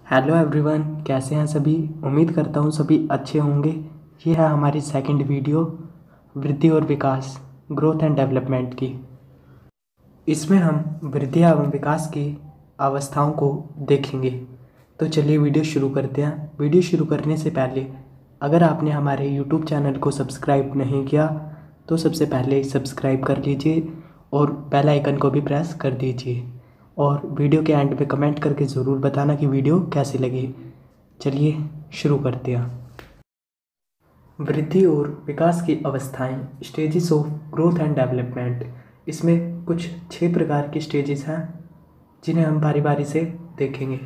Hello everyone, कैसे हैं सभी। उम्मीद करता हूँ सभी अच्छे होंगे। ये है हमारी सेकंड वीडियो वृद्धि और विकास, ग्रोथ एंड डेवलपमेंट की। इसमें हम वृद्धि एवं विकास की अवस्थाओं को देखेंगे। तो चलिए वीडियो शुरू करते हैं। वीडियो शुरू करने से पहले अगर आपने हमारे यूट्यूब चैनल को सब्सक्राइब नहीं किया तो सबसे पहले सब्सक्राइब कर लीजिए और बेल आइकन को भी प्रेस कर दीजिए। और वीडियो के एंड में कमेंट करके ज़रूर बताना कि वीडियो कैसी लगी। चलिए शुरू करते हैं। वृद्धि और विकास की अवस्थाएं, stages of growth and development. इसमें कुछ 6 प्रकार की स्टेजेस हैं जिन्हें हम बारी बारी से देखेंगे।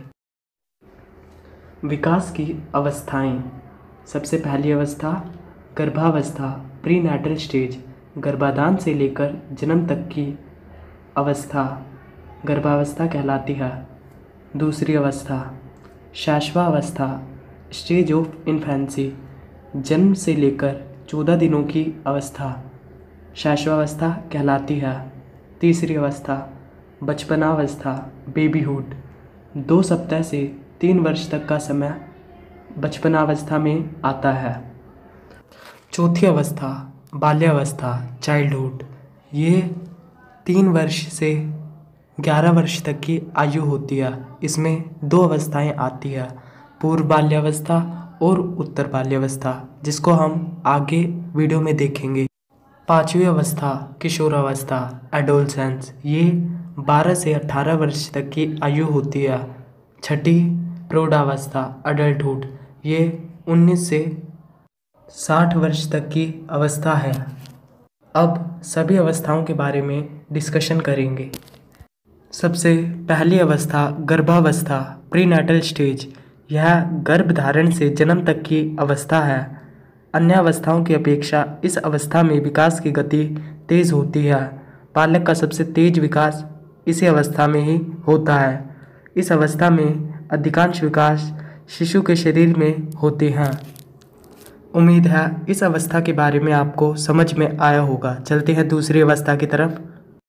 विकास की अवस्थाएं। सबसे पहली अवस्था गर्भावस्था, प्री नैटल स्टेज। गर्भाधान से लेकर जन्म तक की अवस्था गर्भावस्था कहलाती है। दूसरी अवस्था शैशवावस्था, स्टेज ऑफ इन्फेंसी। जन्म से लेकर 14 दिनों की अवस्था शैशवावस्था कहलाती है। तीसरी अवस्था बचपनावस्था, बेबीहुड। 2 सप्ताह से 3 वर्ष तक का समय बचपनावस्था में आता है। चौथी अवस्था बाल्यावस्था, चाइल्डहुड। ये 3 वर्ष से 11 वर्ष तक की आयु होती है। इसमें 2 अवस्थाएं आती है, पूर्व बाल्यावस्था और उत्तर बाल्यावस्था, जिसको हम आगे वीडियो में देखेंगे। 5वीं अवस्था किशोरावस्था, एडोलसेंस। ये 12 से 18 वर्ष तक की आयु होती है। 6ठी प्रौढ़ावस्था, अडल्टहुड। ये 19 से 60 वर्ष तक की अवस्था है। अब सभी अवस्थाओं के बारे में डिस्कशन करेंगे। सबसे पहली अवस्था गर्भावस्था, प्रीनैटल स्टेज। यह गर्भधारण से जन्म तक की अवस्था है। अन्य अवस्थाओं की अपेक्षा इस अवस्था में विकास की गति तेज होती है। बालक का सबसे तेज विकास इसी अवस्था में ही होता है। इस अवस्था में अधिकांश विकास शिशु के शरीर में होते हैं। उम्मीद है इस अवस्था के बारे में आपको समझ में आया होगा। चलते हैं दूसरी अवस्था की तरफ।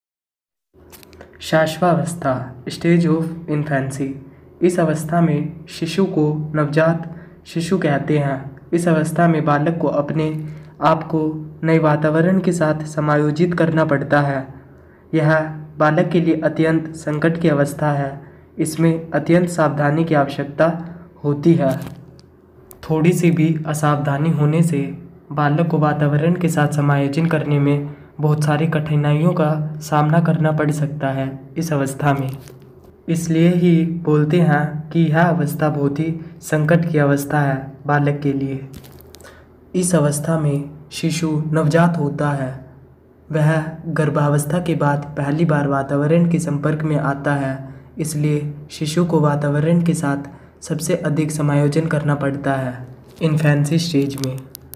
शैशवावस्था, स्टेज ऑफ इन्फेंसी। इस अवस्था में शिशु को नवजात शिशु कहते हैं। इस अवस्था में बालक को अपने आप को नए वातावरण के साथ समायोजित करना पड़ता है। यह बालक के लिए अत्यंत संकट की अवस्था है। इसमें अत्यंत सावधानी की आवश्यकता होती है। थोड़ी सी भी असावधानी होने से बालक को वातावरण के साथ समायोजन करने में बहुत सारी कठिनाइयों का सामना करना पड़ सकता है इस अवस्था में। इसलिए ही बोलते हैं कि यह अवस्था बहुत ही संकट की अवस्था है बालक के लिए। इस अवस्था में शिशु नवजात होता है। वह गर्भावस्था के बाद पहली बार वातावरण के संपर्क में आता है। इसलिए शिशु को वातावरण के साथ सबसे अधिक समायोजन करना पड़ता है इन्फेंसी स्टेज में।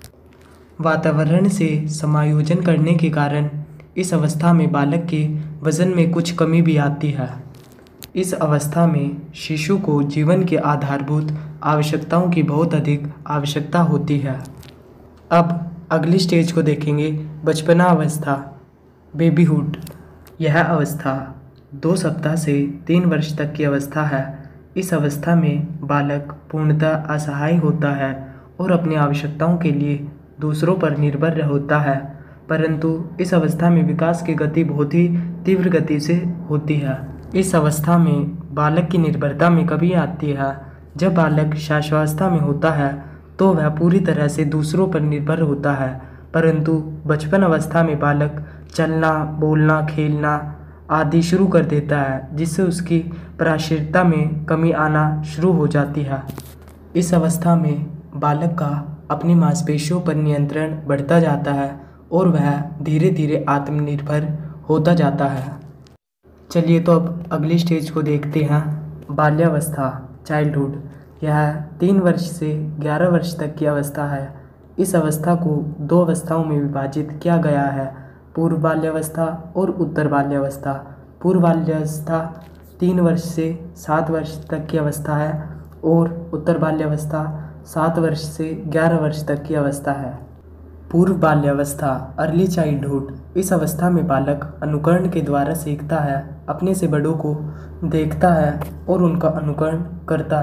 वातावरण से समायोजन करने के कारण इस अवस्था में बालक के वजन में कुछ कमी भी आती है। इस अवस्था में शिशु को जीवन के आधारभूत आवश्यकताओं की बहुत अधिक आवश्यकता होती है। अब अगली स्टेज को देखेंगे, बचपना अवस्था, बेबीहुड। यह अवस्था 2 सप्ताह से 3 वर्ष तक की अवस्था है। इस अवस्था में बालक पूर्णतः असहाय होता है और अपनी आवश्यकताओं के लिए दूसरों पर निर्भर होता है। परंतु इस अवस्था में विकास की गति बहुत ही तीव्र गति से होती है। इस अवस्था में बालक की निर्भरता में कमी आती है। जब बालक शैशवावस्था में होता है तो वह पूरी तरह से दूसरों पर निर्भर होता है। परंतु बचपन अवस्था में बालक चलना, बोलना, खेलना आदि शुरू कर देता है, जिससे उसकी प्रायश्चित्ता में कमी आना शुरू हो जाती है। इस अवस्था में बालक का अपनी मांसपेशियों पर नियंत्रण बढ़ता जाता है और वह धीरे धीरे आत्मनिर्भर होता जाता है। चलिए तो अब अगली स्टेज को देखते हैं, बाल्यावस्था, चाइल्डहुड। यह 3 वर्ष से 11 वर्ष तक की अवस्था है। इस अवस्था को 2 अवस्थाओं में विभाजित किया गया है, पूर्व बाल्यावस्था और उत्तर बाल्यावस्था। पूर्व बाल्यावस्था 3 वर्ष से 7 वर्ष तक की अवस्था है और उत्तर बाल्यावस्था 7 वर्ष से 11 वर्ष तक की अवस्था है। पूर्व बाल्यावस्था, अर्ली चाइल्डहुड। इस अवस्था में बालक अनुकरण के द्वारा सीखता है, अपने से बड़ों को देखता है और उनका अनुकरण करता है।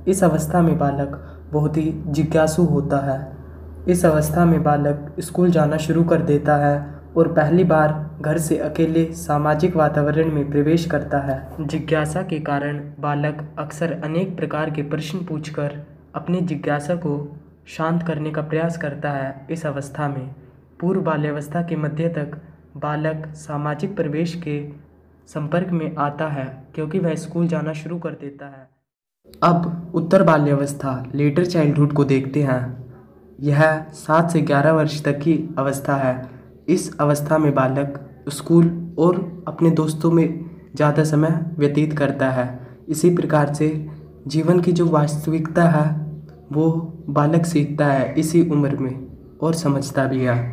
इस अवस्था में बालक बहुत ही जिज्ञासु होता है। इस अवस्था में बालक स्कूल जाना शुरू कर देता है और पहली बार घर से अकेले सामाजिक वातावरण में प्रवेश करता है। जिज्ञासा के कारण बालक अक्सर अनेक प्रकार के प्रश्न पूछकर अपनी जिज्ञासा को शांत करने का प्रयास करता है। इस अवस्था में पूर्व बाल्यावस्था के मध्य तक बालक सामाजिक प्रवेश के संपर्क में आता है क्योंकि वह स्कूल जाना शुरू कर देता है। अब उत्तर बाल्यावस्था लेटर चाइल्डहुड को देखते हैं। यह 7 से 11 वर्ष तक की अवस्था है। इस अवस्था में बालक स्कूल और अपने दोस्तों में ज़्यादा समय व्यतीत करता है। इसी प्रकार से जीवन की जो वास्तविकता है वो बालक सीखता है इसी उम्र में और समझता भी है।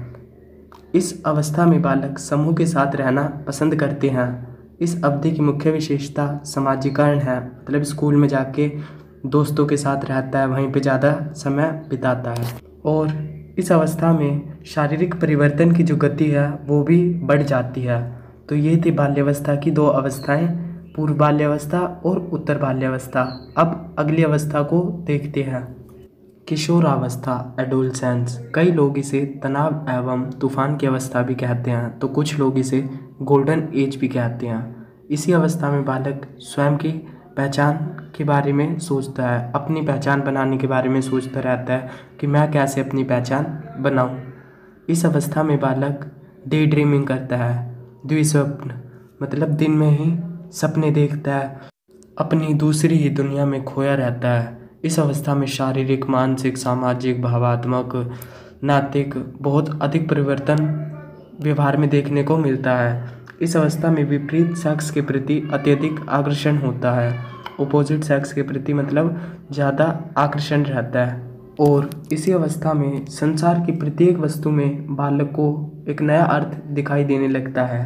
इस अवस्था में बालक समूह के साथ रहना पसंद करते हैं। इस अवधि की मुख्य विशेषता सामाजिकरण है, मतलब स्कूल में जाके दोस्तों के साथ रहता है, वहीं पे ज़्यादा समय बिताता है। और इस अवस्था में शारीरिक परिवर्तन की जो गति है वो भी बढ़ जाती है। तो ये थी बाल्यावस्था की 2 अवस्थाएं, पूर्व बाल्यावस्था और उत्तर बाल्यावस्था। अब अगली अवस्था को देखते हैं, किशोरावस्था, एडोलसेंस। कई लोग इसे तनाव एवं तूफान की अवस्था भी कहते हैं, तो कुछ लोग इसे गोल्डन एज भी कहते हैं। इसी अवस्था में बालक स्वयं की पहचान के बारे में सोचता है, अपनी पहचान बनाने के बारे में सोचता रहता है कि मैं कैसे अपनी पहचान बनाऊं। इस अवस्था में बालक डे ड्रीमिंग करता है, द्विस्वप्न, मतलब दिन में ही सपने देखता है, अपनी दूसरी ही दुनिया में खोया रहता है। इस अवस्था में शारीरिक, मानसिक, सामाजिक, भावात्मक, नैतिक बहुत अधिक परिवर्तन व्यवहार में देखने को मिलता है। इस अवस्था में विपरीत सेक्स के प्रति अत्यधिक आकर्षण होता है, अपोजिट सेक्स के प्रति मतलब ज़्यादा आकर्षण रहता है। और इसी अवस्था में संसार की प्रत्येक वस्तु में बालक को एक नया अर्थ दिखाई देने लगता है।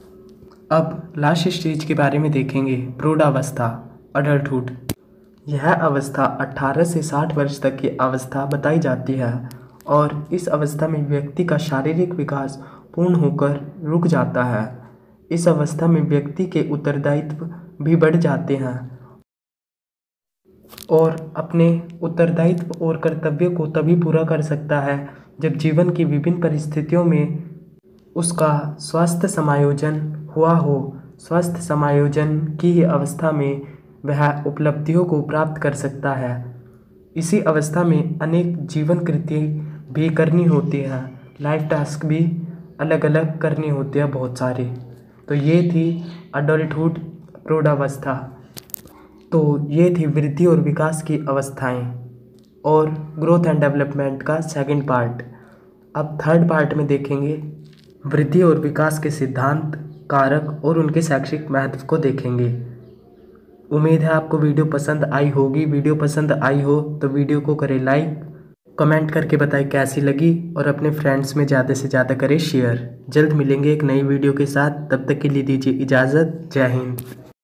अब लास्ट स्टेज के बारे में देखेंगे, प्रौढ़ावस्था, अडल्टहुड। यह अवस्था 18 से 60 वर्ष तक की अवस्था बताई जाती है और इस अवस्था में व्यक्ति का शारीरिक विकास पूर्ण होकर रुक जाता है। इस अवस्था में व्यक्ति के उत्तरदायित्व भी बढ़ जाते हैं और अपने उत्तरदायित्व और कर्तव्य को तभी पूरा कर सकता है जब जीवन की विभिन्न परिस्थितियों में उसका स्वास्थ्य समायोजन हुआ हो। स्वास्थ्य समायोजन की ही अवस्था में वह उपलब्धियों को प्राप्त कर सकता है। इसी अवस्था में अनेक जीवन कृत्य भी करनी होती हैं, लाइफ टास्क भी अलग अलग करनी होती है बहुत सारे। तो ये थी अडल्टहुड, प्रौढ़ावस्था। तो ये थी वृद्धि और विकास की अवस्थाएं और ग्रोथ एंड डेवलपमेंट का सेकंड पार्ट। अब थर्ड पार्ट में देखेंगे वृद्धि और विकास के सिद्धांत, कारक और उनके शैक्षिक महत्व को देखेंगे। उम्मीद है आपको वीडियो पसंद आई होगी। वीडियो पसंद आई हो तो वीडियो को करें लाइक, कमेंट करके बताएं कैसी लगी और अपने फ्रेंड्स में ज़्यादा से ज़्यादा करें शेयर। जल्द मिलेंगे एक नई वीडियो के साथ, तब तक के लिए दीजिए इजाज़त। जय हिंद।